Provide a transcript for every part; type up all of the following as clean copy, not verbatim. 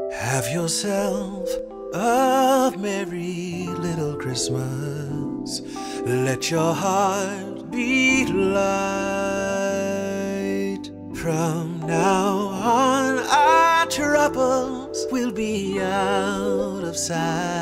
Have yourself a merry little Christmas. Let your heart be light. From now on, our troubles will be out of sight.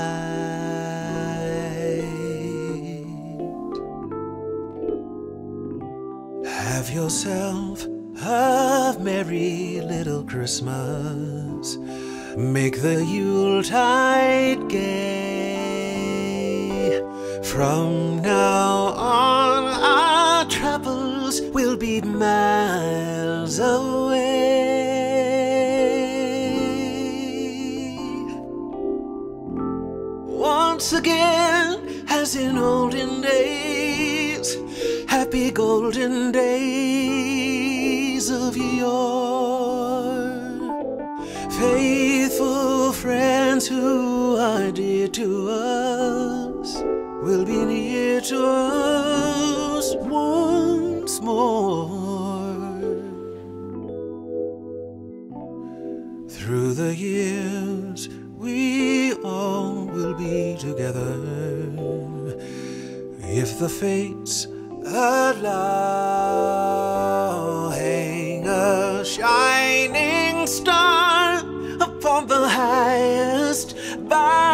Have yourself a merry little Christmas. Make the Yuletide gay. From now on, our troubles will be miles away. Once again, as in olden days, happy golden days of yore. Faithful friends who are dear to us will be near to us once more. Through the years, we all will be together, if the fates allow. Hang a shining star upon the highest bough.